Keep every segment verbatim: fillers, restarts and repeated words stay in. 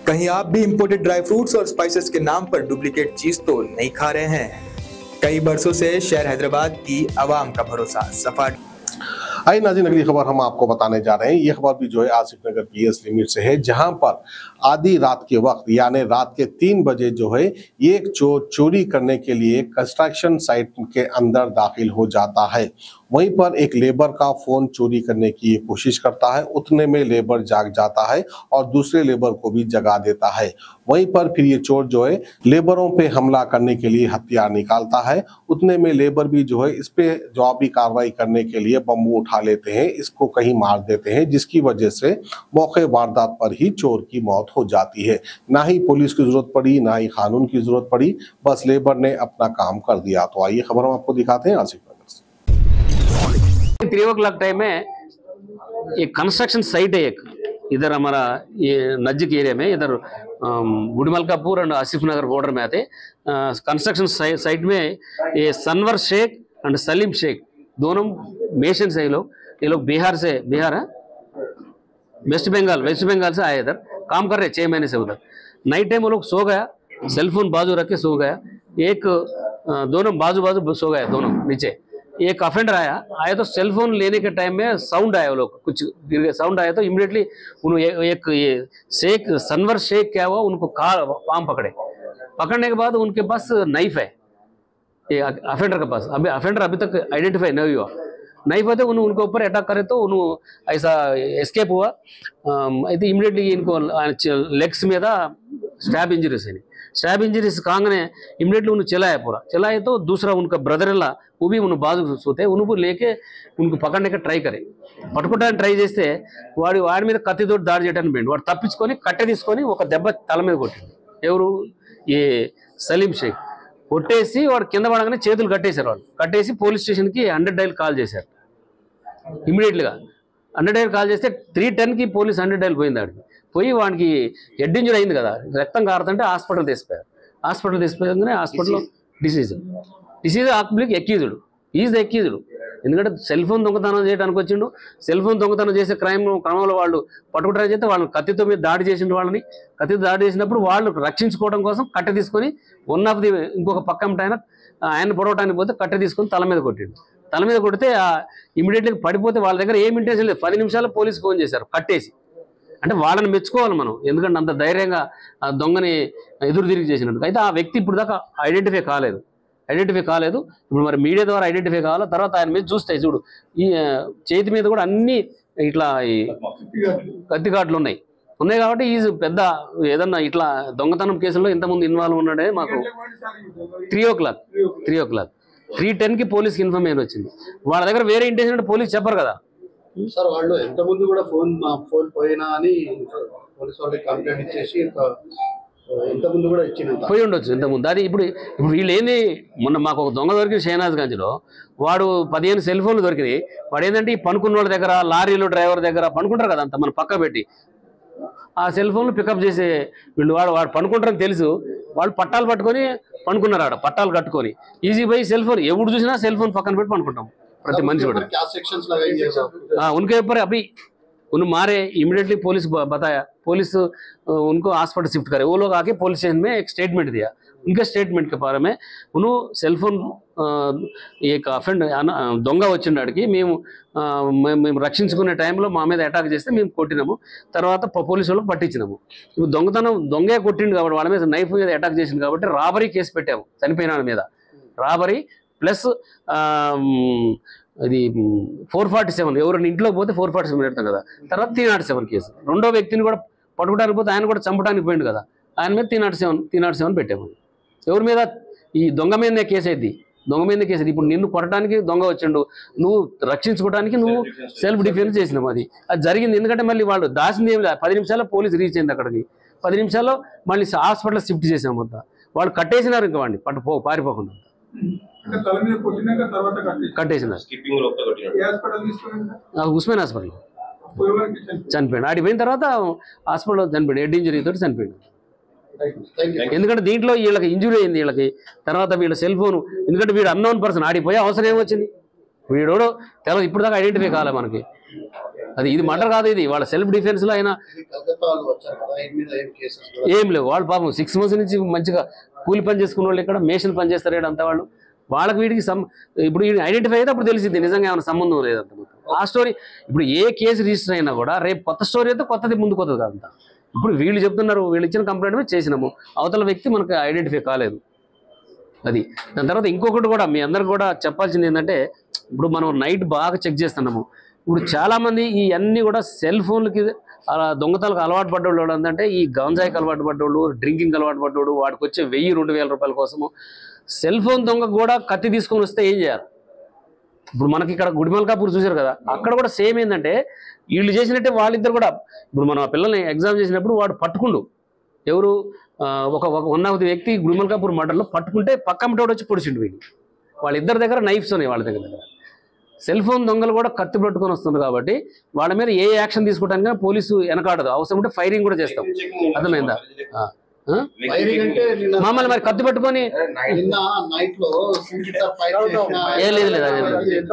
कहीं आप भी इंपोर्टेड ड्राई फ्रूट्स और स्पाइसेस के नाम पर डुप्लीकेट चीज तो नहीं खा रहे हैं? कई बरसों से शहर हैदराबाद की आवाम का भरोसा सफा। आई नाज़रीन, अगली खबर हम आपको बताने जा रहे हैं। ये खबर भी जो है आसिफ नगर की एस लिमिट से है, जहां पर आधी रात के वक्त यानी रात के तीन बजे जो है एक चोर चोरी करने के लिए कंस्ट्रक्शन साइट के अंदर दाखिल हो जाता है। वहीं पर एक लेबर का फोन चोरी करने की कोशिश करता है। उतने में लेबर जाग जाता है और दूसरे लेबर को भी जगा देता है। वहीं पर फिर ये चोर जो है लेबरों पे हमला करने के लिए हथियार निकालता है। उतने में लेबर भी जो है इस पे जवाबी कार्रवाई करने के लिए बम्बू उठा लेते हैं, इसको कहीं मार देते हैं, जिसकी वजह से मौके वारदात पर ही चोर की मौत हो जाती है। ना ही पुलिस की जरूरत पड़ी, ना ही कानून की जरूरत पड़ी, बस लेबर ने अपना काम कर दिया। तो आइए खबर हम आपको दिखाते हैं आसिफ नगर से। थ्री ओ क्लॉक टाइम में एक कंस्ट्रक्शन साइट है, एक इधर हमारा ये नजदीक एरिया में, इधर गुड़मलकापुर एंड आसिफ नगर बॉर्डर में आते कंस्ट्रक्शन साइट में ये सनवर शेख एंड सलीम शेख दोनों मेशन से, ये लोग ये लोग बिहार से, बिहार है वेस्ट बंगाल वेस्ट बंगाल से आए, इधर काम कर रहे छः महीने से उधर। नाइट टाइम वो लोग सो गया, सेलफोन बाजू रख के सो गया, एक दोनों बाजू बाजू सो गया दोनों नीचे। एक अफेंडर आया आया तो सेलफोन लेने के टाइम में साउंड आया, वो लोग कुछ साउंड आया तो इमीडिएटली उन्होंने एक ये शेख सनवर शेख क्या हुआ, उनको कार पाम पकड़े। पकड़ने के बाद उनके पास नाइफ है, ये अफेंडर के पास। अभी अफेंडर अभी तक आइडेंटिफाई नहीं हुआ। नाइफ है तो उन उनके ऊपर अटैक करे तो उन्होंने ऐसा एस्केप हुआ। అయితే इमीडिएटली इनको लेग्स में था स्टैब इंजरीज है। स्टैब इंजरीज कांगने इमीडिएटली उन्हें चलाया, पूरा चलाए तो दूसरा उनका ब्रदर ला वो भी उन्हें बाजू सोते उनको लेके उनको पकड़ने का ट्राई करे। పట్టుకోవడానికి ట్రై చేస్తే వాడు వాడి మీద కత్తితో దాడి చేయడానికి పోయిండు। వాడు తప్పించుకొని కట్టె తీసుకొని ఒక దెబ్బ తల మీద కొట్టిండు। ఎవరు ఈ సలీం షేక్ కొట్టేసి వాడు కింద పడగానే చేతులు కట్టేశారు। వాళ్ళు కట్టేసి పోలీస్ స్టేషన్కి హండ్రెడ్ డైల్ కాల్ చేశారు। ఇమీడియట్గా హండ్రెడ్ డైల్ కాల్ చేస్తే త్రీ టెన్కి పోలీస్ హండ్రెడ్ డైల్ పోయింది। ఆడికి పోయి వాడికి హెడ్ ఇంజరీ అయింది కదా, రక్తం కారుతుంటే హాస్పిటల్ తీసిపోయారు। హాస్పిటల్ తీసిపోయాగానే హాస్పిటల్లో డిసీజ్ డిసీజ్ ఆక్బిలిక్ ఎక్యూజ్డ్ ఈజ్ ద ఎక్యూజ్డ్। ఎందుకంటే సెల్ ఫోన్ దొంగతనం చేయడానికి వచ్చిండు। సెల్ ఫోన్ దొంగతనం చేసే క్రైమ్ క్రమంలో వాళ్ళు పట్టుకుంటారని చెప్తే వాళ్ళని కత్తితో మీద దాడి చేసిండు। వాళ్ళని కత్తితో దాడి చేసినప్పుడు వాళ్ళు రక్షించుకోవడం కోసం కట్టె తీసుకొని వన్ ఆఫ్ ది ఇంకొక పక్కన ఆయన ఆయన పొడవటానికి పోతే కట్టె తీసుకొని తల మీద కొట్టిండు। తల మీద కొడితే ఇమీడియట్లీ పడిపోతే వాళ్ళ దగ్గర ఏం ఇంటెన్షన్ లేదు। పది నిమిషాల్లో పోలీస్ ఫోన్ చేశారు కట్టేసి। అంటే వాళ్ళని మెచ్చుకోవాలి మనం, ఎందుకంటే అంత ధైర్యంగా దొంగని ఎదురు తిరిగి చేసినట్టు। అయితే ఆ వ్యక్తి ఇప్పుడు దాకా ఐడెంటిఫై కాలేదు ఐడెంటిఫై కాలేదు ఇప్పుడు మరి మీడియా ద్వారా ఐడెంటిఫై కావాలా। తర్వాత ఆయన మీద చూస్తే చూడు ఈ చేతి మీద కూడా అన్ని ఇట్లా ఈ కత్తిఘాట్లు ఉన్నాయి ఉన్నాయి కాబట్టి ఈజ్ పెద్ద ఏదన్నా ఇట్లా దొంగతనం కేసులో ఇంతకుముందు ఇన్వాల్వ్ ఉన్నాడే। మాకు three o'clock three o'clock three టెన్కి పోలీస్కి ఇన్ఫర్మేషన్ వచ్చింది। వాళ్ళ దగ్గర వేరే ఇంటెన్షన్ అంటే పోలీస్ చెప్పరు కదా సార్। వాళ్ళు ఎంతమంది కూడా ఫోన్ ఫోన్ పోయినా అని పోలీస్ వాళ్ళకి కంప్లైంట్ ఇచ్చేసి ఇంతకుముందు కూడా ఇచ్చిన పోయి ఉండొచ్చు ఇంతకుముందు। అది ఇప్పుడు ఇప్పుడు వీళ్ళు ఏంది, మొన్న మాకు ఒక దొంగ దొరికిన షేనాజ్ గంజ్లో వాడు పదిహేను సెల్ ఫోన్లు దొరికినాయి। వాడు ఏంటంటే ఈ పనుకున్న వాళ్ళ దగ్గర లారీలు డ్రైవర్ దగ్గర పనుకుంటారు కదా, అంత మనం పక్క పెట్టి ఆ సెల్ ఫోన్లు పికప్ చేసే వీళ్ళు వాడు వాడు పనుకుంటారని తెలుసు, వాళ్ళు పట్టాలు పట్టుకొని పనుకున్నారు ఆడ పట్టాలు కట్టుకొని ఈజీ పోయి సెల్ ఫోన్ ఎవడు చూసినా సెల్ ఫోన్ పక్కన పెట్టి పనుకుంటాం ప్రతి మనిషి కూడా। उनके ऊपर अभी उन मारे इमीडिएटली पुलिस बताया, पुलिस उनको हॉस्पिटल शिफ्ट करे। वो लोग आके पुलिस स्टेशन में एक स्टेटमेंट दिया। उनके स्टेटमेंट के बारे में उन्होंने सेल फोन एक अफेंड దొంగ వచ్చిండాడికి మేము మేము రక్షించుకునే టైంలో మా మీద అటాక్ చేస్తే మేము కొట్టినాము, తర్వాత పోలీసు వాళ్ళకి పట్టించినాము। ఇప్పుడు దొంగతనం దొంగే కొట్టిండు కాబట్టి వాళ్ళ మీద నైఫ్ మీద అటాక్ చేసింది కాబట్టి రాబరీ కేసు పెట్టాము చనిపోయిన వాళ్ళ మీద। రాబరీ ప్లస్ అది ఫోర్ ఫార్టీ సెవెన్ ఎవరైనా ఇంట్లోకి పోతే ఫోర్ ఫార్టీ సెవెన్ పెడతాం కదా, తర్వాత త్రీ నాట్ సెవెన్ కేసు రెండో వ్యక్తిని కూడా పట్టుకోవడానికి పోతే ఆయన కూడా చంపడానికి పోయిండు కదా, ఆయన మీద three not seven three not seven పెట్టాము। ఎవరి మీద ఈ దొంగ మీదనే కేసు అయింది, దొంగ మీద కేసు। ఇప్పుడు నిన్ను కొట్టడానికి దొంగ వచ్చిండు, నువ్వు రక్షించుకోవడానికి నువ్వు సెల్ఫ్ డిఫెన్స్ చేసినావు। అది అది జరిగింది ఎందుకంటే మళ్ళీ వాళ్ళు దాచింది ఏమి లేదు। పది నిమిషాల్లో పోలీసు రీచ్ అయింది అక్కడికి, పది నిమిషాల్లో మళ్ళీ హాస్పిటల్ షిఫ్ట్ చేసాము మొత్తం। వాళ్ళు కట్టేసినారు ఇంకా వాడిని పట్టు పో పారిపోకుండా కట్టేసినారు। ఉస్మాన్ హాస్పిటల్ చనిపోయాడు, ఆడికి పోయిన తర్వాత హాస్పిటల్లో చనిపోయాడు, హెడ్ ఇంజరీ తోటి చనిపోయాడు। ఎందుకంటే దీంట్లో వీళ్ళకి ఇంజురీ అయింది వీళ్ళకి, తర్వాత వీళ్ళ సెల్ ఫోన్, ఎందుకంటే వీడు అన్నోన్ పర్సన్ ఆడిపోయే అవసరం ఏమొచ్చింది, వీడోడో తెలవదు ఇప్పుడు దాకా ఐడెంటిఫై కాలే మనకి। అది ఇది మర్డర్ కాదు, ఇది వాళ్ళ సెల్ఫ్ డిఫెన్స్ లో అయినా ఏం లేవు. వాళ్ళు పాపం సిక్స్ మంత్స్ నుంచి మంచిగా కూలి పని చేసుకున్న వాళ్ళు ఇక్కడ మేషన్ పని చేస్తారు అంతా వాళ్ళు. వాళ్ళకి వీడికి సం ఇప్పుడు ఐడెంటిఫై అయితే అప్పుడు తెలిసింది నిజంగా ఏమైనా సంబంధం లేదంత. ఆ స్టోరీ ఇప్పుడు ఏ కేసు రిజిస్టర్ అయినా కూడా రేపు కొత్త స్టోరీ అయితే కొత్తది ముందు కొత్తది కాదంతా. ఇప్పుడు వీళ్ళు చెప్తున్నారు వీళ్ళు ఇచ్చిన కంప్లైంట్ మీద చేసినాము, అవతల వ్యక్తి మనకు ఐడెంటిఫై కాలేదు. అది దాని తర్వాత ఇంకొకటి కూడా మీ అందరికి కూడా చెప్పాల్సింది ఏంటంటే, ఇప్పుడు మనం నైట్ బాగా చెక్ చేస్తున్నాము. ఇప్పుడు చాలామంది ఈ అన్నీ కూడా సెల్ ఫోన్లకి అలా దొంగతలకు అలవాటు పడ్డోళ్ళు ఏంటంటే, ఈ గంజాయికి అలవాటు పడ్డోళ్ళు, డ్రింకింగ్ అలవాటు పడ్డోడు, వాడికి వచ్చే వెయ్యి రెండు వేల రూపాయల కోసము సెల్ ఫోన్ దొంగ కూడా కత్తి తీసుకొని వస్తే ఏం చేయాలి? ఇప్పుడు మనకి ఇక్కడ గుడిమల్కాపూర్ చూశారు కదా, అక్కడ కూడా సేమ్ ఏంటంటే వీళ్ళు చేసినట్టే వాళ్ళిద్దరు కూడా. ఇప్పుడు మనం ఆ పిల్లల్ని ఎగ్జామ్ చేసినప్పుడు వాడు పట్టుకుండు, ఎవరు ఒక వన్ ఆఫ్ ది వ్యక్తి గుడిమల్కాపూర్ మర్డర్లో పట్టుకుంటే పక్క మిటోడు వచ్చి పొడిచిండు వీళ్ళు. వాళ్ళిద్దరి దగ్గర నైఫ్స్ ఉన్నాయి వాళ్ళ దగ్గర దగ్గర. సెల్ ఫోన్ దొంగలు కూడా కత్తి పట్టుకొని వస్తుంది కాబట్టి వాళ్ళ మీద ఏ యాక్షన్ తీసుకోవడానికి పోలీసు వెనకాడదు, అవసరం ఉంటే ఫైరింగ్ కూడా చేస్తాం. అర్థమైందా? మమ్మల్ని మరి కత్తి పట్టుకొని ఏ లేదు లేదు అదే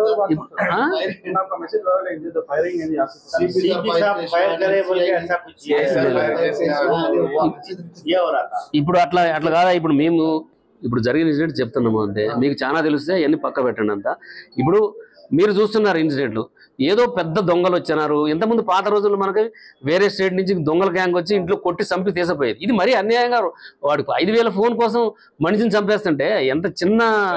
ఇప్పుడు అట్లా అట్లా కాదా. ఇప్పుడు మేము ఇప్పుడు జరిగిన ఇన్సిడెంట్ చెప్తున్నాము అంతే, మీకు చాలా తెలిస్తే అవన్నీ పక్క పెట్టండి అంతా. ఇప్పుడు మీరు చూస్తున్నారు ఇన్సిడెంట్లు, ఏదో పెద్ద దొంగలు వచ్చినారు. ఇంతకుముందు పాత రోజుల్లో మనకి వేరే స్టేట్ నుంచి దొంగల గ్యాంగ్ వచ్చి ఇంట్లో కొట్టి చంపి తీసపోయేది. ఇది మరీ అన్యాయంగా వాడికి ఐదు వేల ఫోన్ కోసం మనిషిని చంపేస్తుంటే ఎంత చిన్న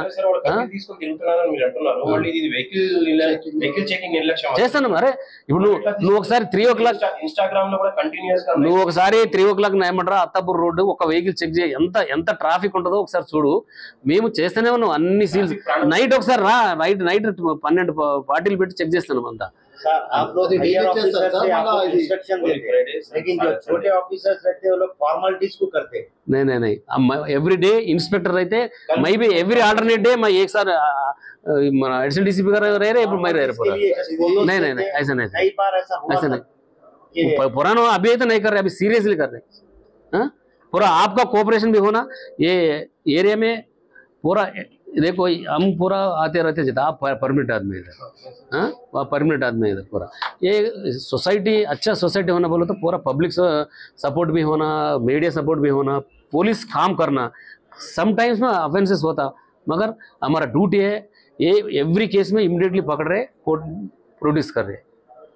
చేస్తాను. మరే ఇప్పుడు నువ్వు నువ్వు ఒకసారి త్రీ ఓ క్లాక్ నువ్వు ఒకసారి త్రీ ఓ క్లాక్ ఏమంటారా అత్తాపూర్ రోడ్డు ఒక వెహికల్ చెక్ చేయి, ఎంత ఎంత ట్రాఫిక్ ఉంటుందో ఒకసారి చూడు. మేము చేస్తూనే ఉన్నాం అన్ని సీల్స్. నైట్ ఒకసారి రా, నైట్ నైట్ పన్నెండు పార్టీలు పెట్టి చెక్ చేస్తున్నాం అంతా. आप लोग हायर ऑफिसर से आप लोग इंस्ट्रक्शन देते हैं, लेकिन जो छोटे ऑफिसर्स रहते हैं वो लोग फॉर्मेलिटीज को करते हैं. नहीं नहीं नहीं, एवरी डे इंस्पेक्टर रहते, मैं भी एवरी अल्टरनेट डे मैं एक साथ एडिशनल डीसीपी का रह रहे मैं रह रहा पूरा. नहीं नहीं नहीं ऐसा नहीं, कई बार ऐसा हुआ ऐसा नहीं. पुराना अभी तो नहीं कर रहे, अभी सीरियसली कर रहे. पूरा आपका कोऑपरेशन भी होना ये एरिया में पूरा. देखो हम पूरा आते रहते जितना आप परमिट आदमी इधर, हाँ वहाँ परमिट आदमी इधर पूरा. ये सोसाइटी अच्छा सोसाइटी होना बोलो तो पूरा पब्लिक सपोर्ट भी होना, मीडिया सपोर्ट भी होना, पुलिस काम करना. समटाइम्स में ऑफेंसेस होता मगर हमारा ड्यूटी है ये एवरी केस में इमीडिएटली पकड़ रहे, कोर्ट प्रोड्यूस कर रहे.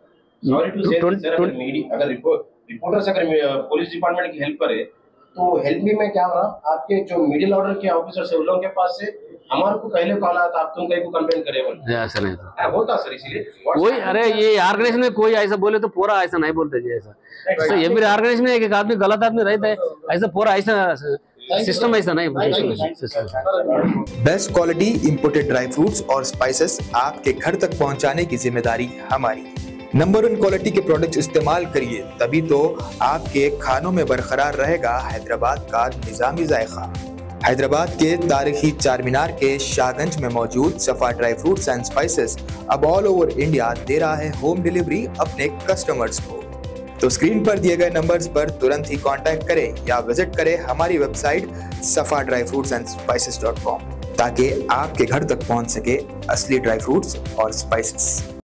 अगर रिपोर्टर्स अगर पुलिस डिपार्टमेंट की हेल्प करे तो हेल्प भी में क्या हो रहा, आपके जो मिडिल ऑर्डर के ऑफिसर्स है उन लोगों के पास से हमारे को पहले कॉल आया था आप तुम कहीं को कंप्लेंट करे बोल. ऐसा नहीं होता सर, इसीलिए कोई अरे ये ऑर्गेनाइजेशन में कोई ऐसा बोले तो पूरा ऐसा नहीं बोलते जी. ऐसा एवरी ऑर्गेनाइजेशन में एक आदमी गलत आदमी रहता है, ऐसा पूरा ऐसा सिस्टम ऐसा नहीं. Best quality imported dry fruits और स्पाइसेस आपके घर तक पहुंचाने की जिम्मेदारी हमारी. नंबर वन क्वालिटी के प्रोडक्ट्स इस्तेमाल करिए, तभी तो आपके खानों में बरकरार रहेगा हैदराबाद का निजामी जायका. हैदराबाद के तारीखी चार मीनार के शाहगंज में मौजूद Safa dry fruits and spices अब ऑल ओवर इंडिया दे रहा है होम डिलीवरी अपने कस्टमर्स को. तो स्क्रीन पर दिए गए नंबर्स पर तुरंत ही कांटेक्ट करें या विजिट करें हमारी website Safa dry fruits and spices dot com ताकि आपके घर तक पहुंच सके असली ड्राई फ्रूट्स और स्पाइसेस.